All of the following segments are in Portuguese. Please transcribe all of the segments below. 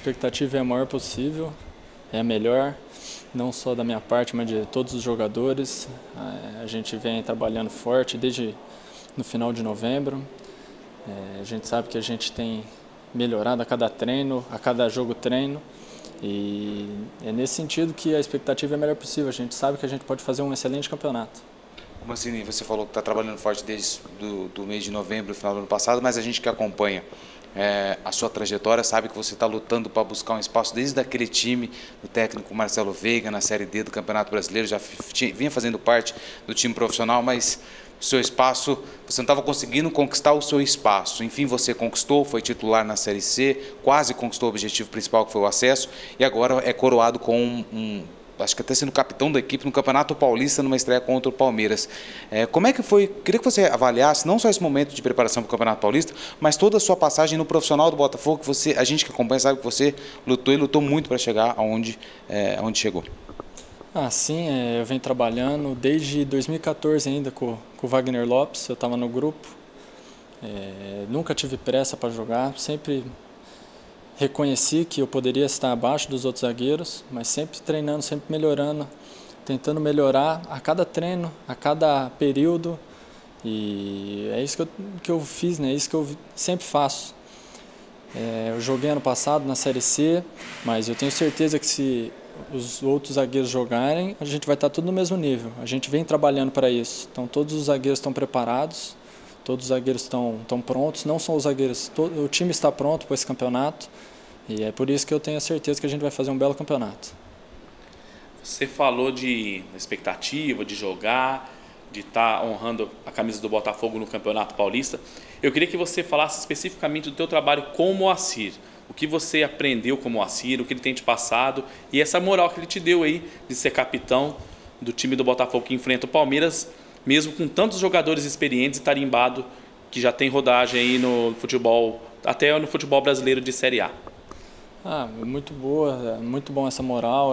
expectativa é a maior possível, é a melhor, não só da minha parte, mas de todos os jogadores. A gente vem trabalhando forte desde no final de novembro. A gente sabe que a gente tem melhorado a cada treino, a cada jogo treino. E é nesse sentido que a expectativa é a melhor possível. A gente sabe que a gente pode fazer um excelente campeonato. Mancini, você falou que está trabalhando forte desde do mês de novembro, final do ano passado, mas a gente que acompanha a sua trajetória sabe que você está lutando para buscar um espaço desde aquele time do técnico Marcelo Veiga na Série D do Campeonato Brasileiro, já vinha fazendo parte do time profissional, mas o seu espaço, você não estava conseguindo conquistar o seu espaço. Enfim, você conquistou, foi titular na Série C, quase conquistou o objetivo principal que foi o acesso e agora é coroado com acho que até sendo capitão da equipe no Campeonato Paulista, numa estreia contra o Palmeiras. Como é que foi? Queria que você avaliasse não só esse momento de preparação para o Campeonato Paulista, mas toda a sua passagem no profissional do Botafogo, que você, a gente que acompanha sabe que você lutou e lutou muito para chegar aonde chegou. Sim, eu venho trabalhando desde 2014 ainda com o Wagner Lopes, eu estava no grupo. Nunca tive pressa para jogar, sempre reconheci que eu poderia estar abaixo dos outros zagueiros, mas sempre treinando, sempre melhorando, tentando melhorar a cada treino, a cada período. E é isso que eu fiz, né? É isso que eu sempre faço. Eu joguei ano passado na Série C, mas eu tenho certeza que se os outros zagueiros jogarem, a gente vai estar tudo no mesmo nível. A gente vem trabalhando para isso. Então todos os zagueiros estão preparados, todos os zagueiros estão prontos, não são os zagueiros, o time está pronto para esse campeonato e é por isso que eu tenho a certeza que a gente vai fazer um belo campeonato. Você falou de expectativa, de jogar, de estar honrando a camisa do Botafogo no Campeonato Paulista. Eu queria que você falasse especificamente do teu trabalho com o Moacir. O que você aprendeu com o Moacir, o que ele tem te passado e essa moral que ele te deu aí de ser capitão do time do Botafogo que enfrenta o Palmeiras, mesmo com tantos jogadores experientes e tarimbados que já tem rodagem aí no futebol, até no futebol brasileiro de Série A. Muito boa, muito bom essa moral.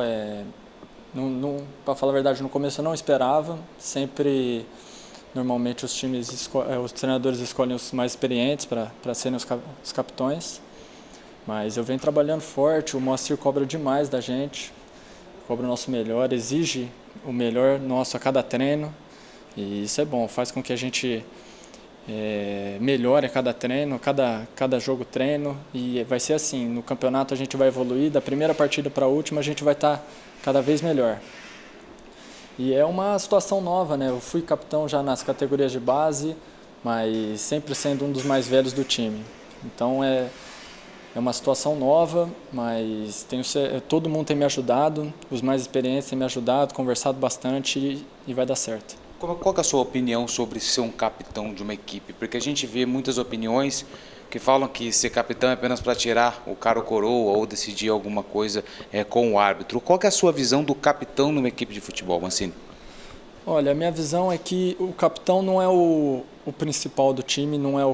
Para falar a verdade, no começo eu não esperava. Sempre, normalmente os treinadores escolhem os mais experientes para serem os capitães. Mas eu venho trabalhando forte, o Moacir cobra demais da gente, cobra o nosso melhor, exige o melhor nosso a cada treino. E isso é bom, faz com que a gente melhore a cada treino, cada jogo treino. E vai ser assim, no campeonato a gente vai evoluir, da primeira partida para a última a gente vai estar cada vez melhor. E é uma situação nova, né? Eu fui capitão já nas categorias de base, mas sempre sendo um dos mais velhos do time. Então é uma situação nova, mas todo mundo tem me ajudado, os mais experientes têm me ajudado, conversado bastante e vai dar certo. Qual que é a sua opinião sobre ser um capitão de uma equipe? Porque a gente vê muitas opiniões que falam que ser capitão é apenas para tirar o cara ou coroa ou decidir alguma coisa com o árbitro. Qual que é a sua visão do capitão numa equipe de futebol, Mancini? Olha, a minha visão é que o capitão não é o principal do time, não é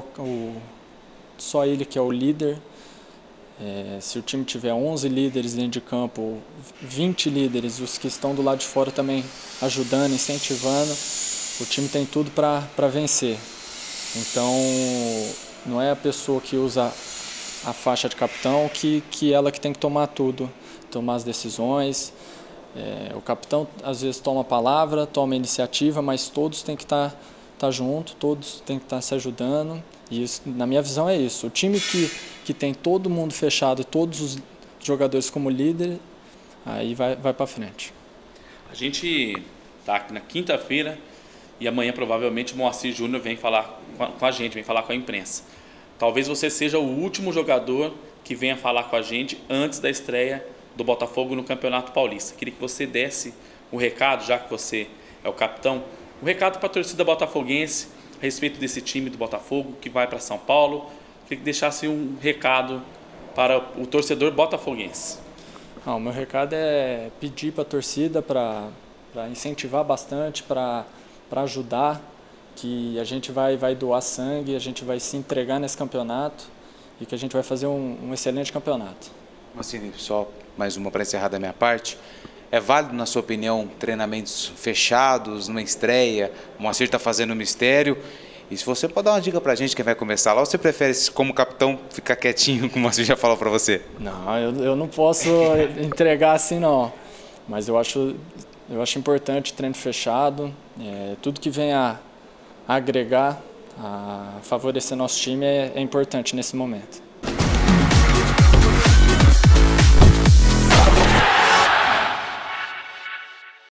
só ele que é o líder. Se o time tiver 11 líderes dentro de campo, 20 líderes, os que estão do lado de fora também ajudando, incentivando, o time tem tudo para vencer. Então, não é a pessoa que usa a faixa de capitão que ela que tem que tomar tudo, tomar as decisões. O capitão às vezes toma a palavra, toma a iniciativa, mas todos têm que estar junto, todos têm que estar se ajudando. E isso, na minha visão, é isso. O time que tem todo mundo fechado, todos os jogadores como líder, aí vai para frente. A gente está aqui na quinta-feira e amanhã provavelmente o Moacir Júnior vem falar com a gente, vem falar com a imprensa. Talvez você seja o último jogador que venha falar com a gente antes da estreia do Botafogo no Campeonato Paulista. Queria que você desse o recado, já que você é o capitão, um recado para a torcida botafoguense a respeito desse time do Botafogo que vai para São Paulo. Queria que deixasse um recado para o torcedor botafoguense. O meu recado é pedir para a torcida para incentivar bastante, para ajudar, que a gente vai doar sangue, a gente vai se entregar nesse campeonato e que a gente vai fazer um excelente campeonato. Mancini, só mais uma para encerrar da minha parte. É válido, na sua opinião, treinamentos fechados, numa estreia? O Moacir está fazendo um mistério. E se você pode dar uma dica pra gente, quem vai começar lá, ou você prefere, como capitão, ficar quietinho, como a gente já falou para você? Não, eu não posso entregar assim não, mas eu acho importante treino fechado, tudo que venha a agregar, a favorecer nosso time é importante nesse momento.